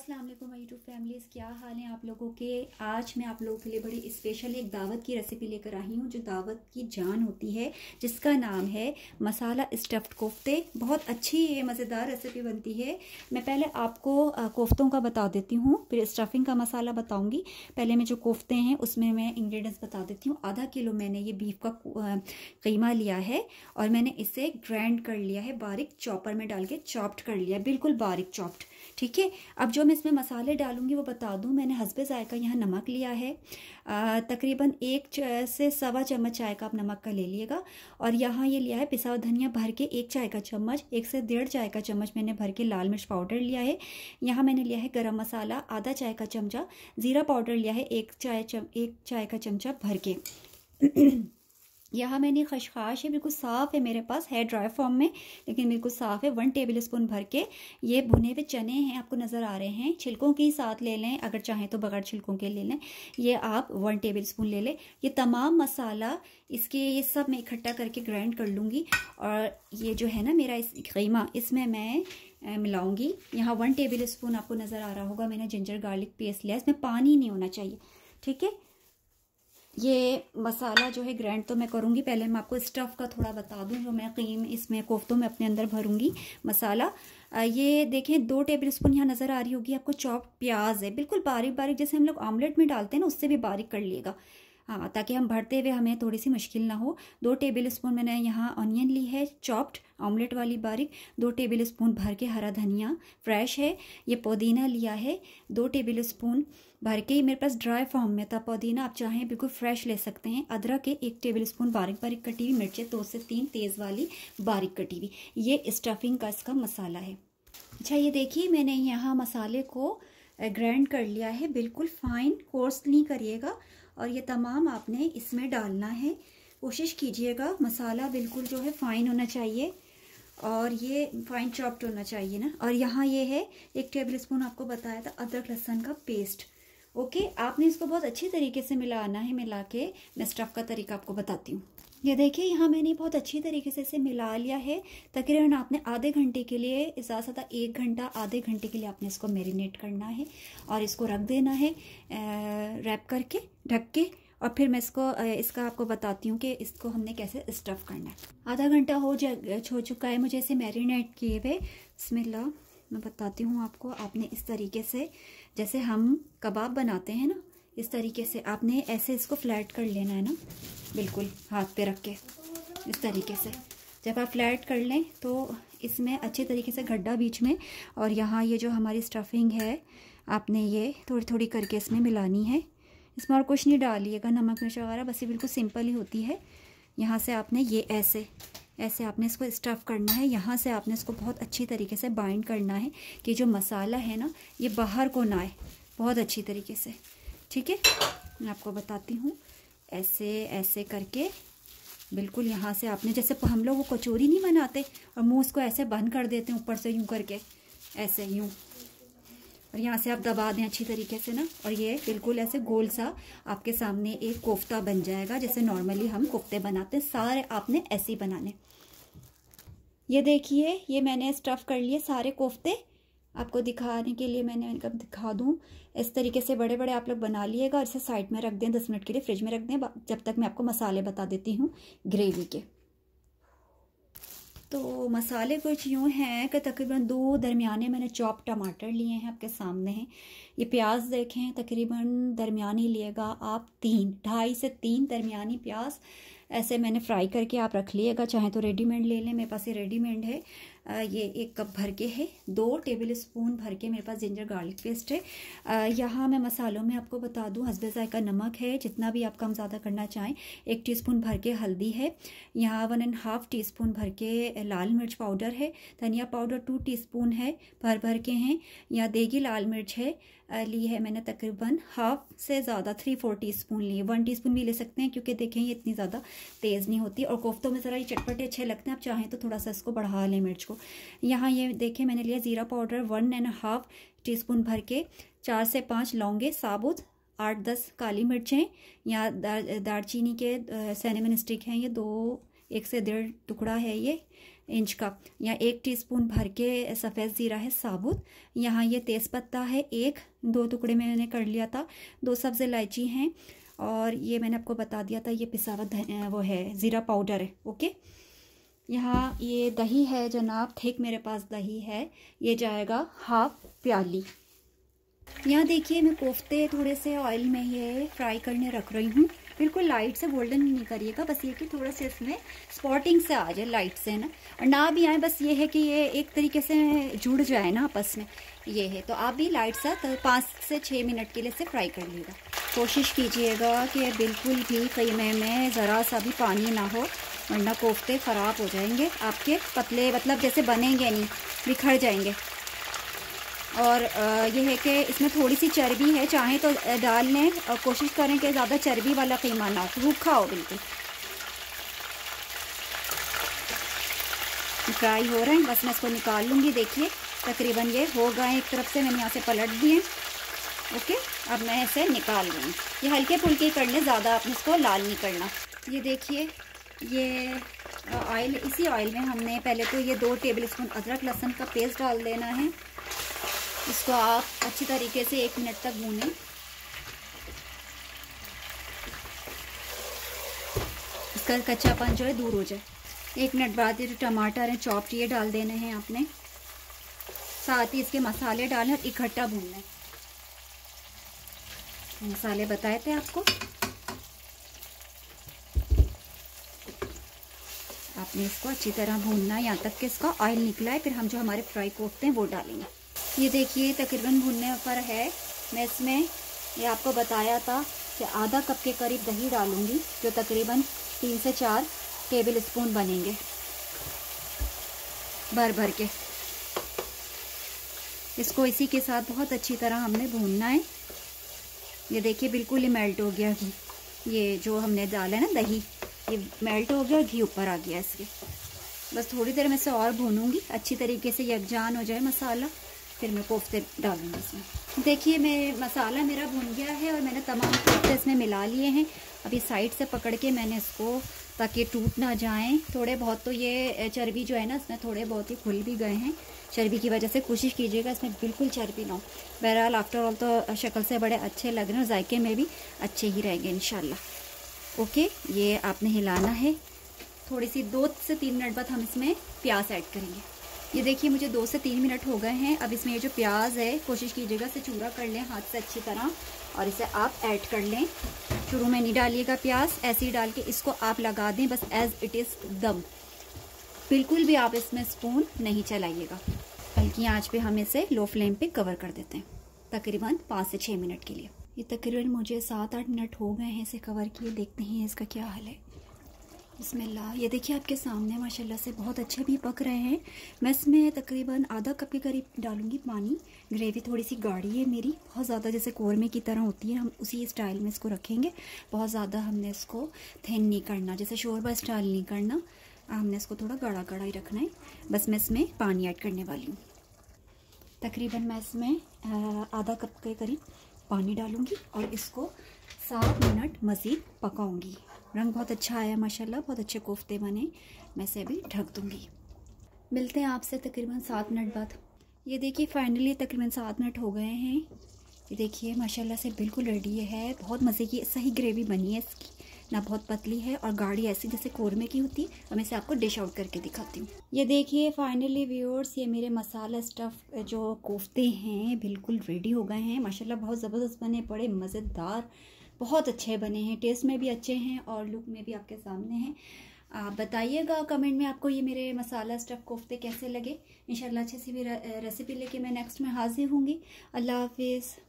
अस्सलाम वालेकुम YouTube families, क्या हाल है आप लोगों के। आज मैं आप लोगों के लिए बड़ी स्पेशल एक दावत की रेसिपी लेकर आई हूँ जो दावत की जान होती है, जिसका नाम है मसाला स्टफ्ड कोफ्ते। बहुत अच्छी ये मज़ेदार रेसिपी बनती है। मैं पहले आपको कोफ्तों का बता देती हूँ, फिर स्टफिंग का मसाला बताऊँगी। पहले मैं जो कोफ्ते हैं उसमें मैं इंग्रेडिएंट्स बता देती हूँ। आधा किलो मैंने ये बीफ का कीमा लिया है और मैंने इसे ग्राइंड कर लिया है, बारीक चॉपर में डाल के चॉप्ड कर लिया, बिल्कुल बारीक चॉप्ड। ठीक है, अब जो मैं इसमें मसाले डालूंगी वो बता दूं। मैंने हस्बे जायका यहाँ नमक लिया है, तकरीबन 1 से सवा चम्मच चाय का आप नमक का ले लिएगा। और यहाँ ये लिया है पिसा हुआ धनिया भर के 1 चाय का चम्मच, 1 से 1.5 चाय का चम्मच मैंने भर के लाल मिर्च पाउडर लिया है। यहाँ मैंने लिया है गरम मसाला आधा चाय का चमचा, ज़ीरा पाउडर लिया है 1 चाय का चमचा भर के। यहाँ मैंने खशखाश है, बिल्कुल साफ़ है, मेरे पास है ड्राई फॉर्म में लेकिन बिल्कुल साफ़ है। 1 टेबल स्पून भर के ये भुने हुए चने हैं, आपको नज़र आ रहे हैं। छिलकों के साथ ले लें, अगर चाहें तो बगैर छिलकों के ले लें। ये आप 1 टेबल स्पून ले लें। ये तमाम मसाला इसके ये सब मैं इकट्ठा करके ग्राइंड कर लूँगी। और ये जो है ना मेरा इस कीमा, इसमें मैं मिलाऊँगी। यहाँ 1 टेबल स्पून आपको नज़र आ रहा होगा मैंने जिंजर गार्लिक पेस्ट लिया, इसमें पानी नहीं होना चाहिए। ठीक है, ये मसाला जो है ग्राइंड तो मैं करूँगी। पहले मैं आपको स्टफ़ का थोड़ा बता दूँ जो मैं इसमें कोफ्तों में अपने अंदर भरूँगी मसाला। ये देखें 2 टेबल स्पून यहाँ नज़र आ रही होगी आपको चॉप प्याज है, बिल्कुल बारीक बारीक, जैसे हम लोग ऑमलेट में डालते हैं ना उससे भी बारीक कर लिएगा, हाँ, ताकि हम भरते हुए हमें थोड़ी सी मुश्किल ना हो। 2 टेबल स्पून मैंने यहाँ ऑनियन ली है चॉप्ड, ऑमलेट वाली बारीक। 2 टेबल स्पून भर के हरा धनिया फ्रेश है। ये पुदीना लिया है 2 टेबल स्पून भर के, मेरे पास ड्राई फॉर्म में था पुदीना, आप चाहें बिल्कुल फ्रेश ले सकते हैं। अदरक है 1 टेबल स्पून बारीक बारीक कटी हुई, मिर्चें 2 से 3 तेज़ वाली बारीक कटी हुई। ये स्टफिंग का इसका मसाला है। अच्छा, ये देखिए मैंने यहाँ मसाले को ग्राइंड कर लिया है, बिल्कुल फाइन कोर्स नहीं करिएगा। और ये तमाम आपने इसमें डालना है। कोशिश कीजिएगा मसाला बिल्कुल जो है फाइन होना चाहिए और ये फाइन चॉप्ड होना चाहिए ना। और यहाँ ये है 1 टेबल स्पून आपको बताया था अदरक लहसुन का पेस्ट। ओके, आपने इसको बहुत अच्छी तरीके से मिलाना है। मिला के मैं स्टफ़ का तरीका आपको बताती हूँ। ये देखिए यहाँ मैंने बहुत अच्छी तरीके से इसे मिला लिया है। तकरीबन आपने आधे घंटे के लिए, ज़्यादा से ज़्यादा 1 घंटा आधे घंटे के लिए आपने इसको मैरिनेट करना है और इसको रख देना है रैप करके, ढक के। और फिर मैं इसका आपको बताती हूँ कि इसको हमने कैसे स्टफ़ करना है। आधा घंटा हो चुका है मुझे इसे मैरिनेट किए हुए। बिस्मिल्लाह, मैं बताती हूँ आपको। आपने इस तरीके से, जैसे हम कबाब बनाते हैं ना, इस तरीके से आपने ऐसे इसको फ्लैट कर लेना है ना, बिल्कुल हाथ पे रख के इस तरीके से। जब आप फ्लैट कर लें तो इसमें अच्छे तरीके से गड्ढा बीच में, और यहाँ ये जो हमारी स्टफिंग है आपने ये थोड़ी थोड़ी करके इसमें मिलानी है। इसमें और कुछ नहीं डालिएगा, नमक मिर्च वगैरह, बस ये बिल्कुल सिंपल ही होती है। यहाँ से आपने ये ऐसे ऐसे आपने इसको स्टफ़ करना है। यहाँ से आपने इसको बहुत अच्छी तरीके से बाइंड करना है कि जो मसाला है ना ये बाहर को ना आए, बहुत अच्छी तरीके से। ठीक है, मैं आपको बताती हूँ। ऐसे ऐसे करके बिल्कुल यहाँ से आपने, जैसे हम लोग वो कचौरी नहीं बनाते और मुँह उसको ऐसे बंद कर देते हैं ऊपर से यूँ करके, ऐसे यूँ, और यहाँ से आप दबा दें अच्छी तरीके से ना, और ये बिल्कुल ऐसे गोल सा आपके सामने एक कोफ्ता बन जाएगा जैसे नॉर्मली हम कोफ्ते बनाते हैं। सारे आपने ऐसे ही बनाने। ये देखिए ये मैंने स्टफ़ कर लिए सारे कोफ्ते, आपको दिखाने के लिए मैंने कब दिखा दूँ। इस तरीके से बड़े बड़े आप लोग बना लिएगा और इसे साइड में रख दें, 10 मिनट के लिए फ्रिज में रख दें, जब तक मैं आपको मसाले बता देती हूँ ग्रेवी के। तो मसाले कुछ यूँ हैं कि तकरीबन 2 दरमियाने मैंने चॉप टमाटर लिए हैं, आपके सामने हैं। ये प्याज देखें तकरीबन दरमियानी लिएगा आप, 2.5 से 3 दरमियानी प्याज ऐसे मैंने फ्राई करके आप रख लिएगा, चाहे तो रेडीमेड ले लें, मेरे पास ये रेडीमेड है। ये 1 कप भर के है। 2 टेबल स्पून भर के मेरे पास जिंजर गार्लिक पेस्ट है। यहाँ मैं मसालों में आपको बता दूँ, हस्बे ज़ायका नमक है, जितना भी आप कम ज़्यादा करना चाहें। 1 टीस्पून भर के हल्दी है। यहाँ 1.5 टीस्पून भर के लाल मिर्च पाउडर है। धनिया पाउडर 2 टीस्पून है, भर के हैं। यहाँ देगी लाल मिर्च है, ली है मैंने तकरीबन हाफ से ज़्यादा 3-4 टीस्पून ली। 1 टीस्पून भी ले सकते हैं क्योंकि देखें ये इतनी ज़्यादा तेज़ नहीं होती और कोफ्तों में ज़रा ये चटपटे अच्छे लगते हैं। आप चाहें तो थोड़ा सा इसको बढ़ा लें मिर्च को। यहाँ ये देखें मैंने लिया ज़ीरा पाउडर 1.5 टीस्पून भर के, 4 से 5 लौंगे साबुत, 8-10 काली मिर्चें। यहाँ दालचीनी के सिनेमन स्टिक हैं, ये 1 से 1.5 टुकड़ा है ये। इंच का। यहाँ 1 टीस्पून भर के सफ़ेद ज़ीरा है साबुत। यहाँ ये तेज़पत्ता है 2 टुकड़े में मैंने कर लिया था। 2 सब्ज़ इलायची हैं और ये मैंने आपको बता दिया था ये पिसा हुआ वो है ज़ीरा पाउडर है। ओके, यहाँ ये दही है जनाब, थिक मेरे पास दही है, ये जाएगा 1/2 प्याली। यहाँ देखिए मैं कोफ्ते थोड़े से ऑयल में ये फ्राई करने रख रही हूँ। बिल्कुल लाइट से गोल्डन नहीं करिएगा, बस ये कि थोड़ा सा इसमें स्पॉटिंग से आ जाए लाइट से ना, और ना भी आए, बस ये है कि ये एक तरीके से जुड़ जाए ना आपस में, ये है। तो आप भी लाइट सा 5 से 6 मिनट के लिए से फ्राई कर लीजिएगा। कोशिश कीजिएगा कि बिल्कुल भी क़ीमे में ज़रा सा भी पानी ना हो, वरना कोफ्ते ख़राब हो जाएंगे आपके, पतले मतलब जैसे बनेंगे नहीं, बिखर जाएंगे। और ये है कि इसमें थोड़ी सी चर्बी है, चाहें तो डाल लें और कोशिश करें कि ज़्यादा चर्बी वाला कीमा ना हो, रूखा हो बिल्कुल। फ्राई हो रहे हैं, बस मैं इसको निकाल लूँगी। देखिए तकरीबन ये हो गए, एक तरफ से मैंने यहाँ से पलट दिए। ओके, अब मैं इसे निकाल लूँगी। ये हल्के फुल्के करने, ज़्यादा आपने इसको लाल नहीं करना। ये देखिए ये ऑयल, इसी ऑयल में हमने पहले तो ये 2 टेबलस्पून अदरक लहसुन का पेस्ट डाल देना है। इसको आप अच्छी तरीके से 1 मिनट तक भूनें। इसका कच्चापन जो है दूर हो जाए। 1 मिनट बाद ये जो टमाटर हैं चॉप्ड ये डाल देने हैं आपने, साथ ही इसके मसाले डालें और इकट्ठा भूनना है। मसाले बताए थे आपको, आपने इसको अच्छी तरह भूनना है यहाँ तक कि इसका ऑयल निकला है। फिर हम जो हमारे फ्राई कोफ्ते हैं वो डालेंगे। ये देखिए तकरीबन भुनने पर है। मैं इसमें ये आपको बताया था कि आधा कप के करीब दही डालूंगी, जो तकरीबन 3 से 4 टेबलस्पून बनेंगे भर भर के। इसको इसी के साथ बहुत अच्छी तरह हमने भूनना है। ये देखिए बिल्कुल ही मेल्ट हो गया घी, ये जो हमने डाला है ना दही, ये मेल्ट हो गया, घी ऊपर आ गया इसके। बस थोड़ी देर में से और भूनूंगी, अच्छी तरीके से यकजान हो जाए मसाला, फिर मैं कोफ्ते डालूंगी इसमें। देखिए मैं मसाला मेरा भुन गया है और मैंने तमाम कोफ्ते इसमें मिला लिए हैं। अभी साइड से पकड़ के मैंने इसको, ताकि टूट ना जाएं, थोड़े बहुत तो ये चर्बी जो है ना इसमें थोड़े बहुत ही खुल भी गए हैं चर्बी की वजह से। कोशिश कीजिएगा इसमें बिल्कुल चर्बी ना हो। बहरहाल आफ्टर ऑल तो शक्ल से बड़े अच्छे लग रहे हैं और जायके में भी अच्छे ही रहेंगे इंशाल्लाह। ओके, ये आपने हिलाना है। थोड़ी सी 2 से 3 मिनट बाद हम इसमें प्याज ऐड करेंगे। ये देखिए मुझे 2 से 3 मिनट हो गए हैं। अब इसमें ये जो प्याज है कोशिश कीजिएगा इसे चूरा कर लें हाथ से अच्छी तरह, और इसे आप ऐड कर लें। शुरू में नहीं डालिएगा प्याज, ऐसे ही डाल के इसको आप लगा दें बस एज इट इज़ दम। बिल्कुल भी आप इसमें स्पून नहीं चलाइएगा। हल्की आंच पे हम इसे लो फ्लेम पे कवर कर देते हैं तकरीबन 5 से 6 मिनट के लिए। ये तकरीबन मुझे 7-8 मिनट हो गए हैं इसे कवर किए। देखते हैं इसका क्या हाल है। बिस्मिल्लाह, ये देखिए आपके सामने माशाल्लाह से बहुत अच्छे भी पक रहे हैं। मैं इसमें तकरीबन आधा कप के करीब डालूंगी पानी। ग्रेवी थोड़ी सी गाढ़ी है मेरी, बहुत ज़्यादा जैसे कोरमे की तरह होती है, हम उसी स्टाइल में इसको रखेंगे। बहुत ज़्यादा हमने इसको थिन नहीं करना, जैसे शोरबा स्टाइल नहीं करना, हमने इसको थोड़ा गाढ़ा गाढ़ा ही रखना है। बस मैं इसमें पानी ऐड करने वाली हूँ। तकरीबन मैं इसमें आधा कप के करीब पानी डालूंगी और इसको 7 मिनट मज़ीद पकाऊंगी। रंग बहुत अच्छा आया माशाल्लाह, बहुत अच्छे कोफ्ते बने। मैं इसे अभी ढक दूंगी। मिलते हैं आपसे तकरीबन 7 मिनट बाद। ये देखिए फाइनली तकरीबन 7 मिनट हो गए हैं। ये देखिए माशाल्लाह से बिल्कुल रेडी है। बहुत मज़े की सही ग्रेवी बनी है इसकी, ना बहुत पतली है और गाढ़ी ऐसी जैसे कोरमे की होती है। अब मैं इसे आपको डिश आउट करके दिखाती हूँ। ये देखिए फाइनली व्यूअर्स, ये मेरे मसाला स्टफ़ जो कोफ्ते हैं बिल्कुल रेडी हो गए हैं। माशाल्लाह बहुत ज़बरदस्त बने, बड़े मज़ेदार, बहुत अच्छे बने हैं, टेस्ट में भी अच्छे हैं और लुक में भी आपके सामने हैं। आप बताइएगा कमेंट में आपको ये मेरे मसाला स्टफ़ कोफ्ते कैसे लगे। इंशाल्लाह अच्छे से भी रेसिपी लेके मैं नेक्स्ट में हाजिर होंगी। अल्लाह हाफिज़।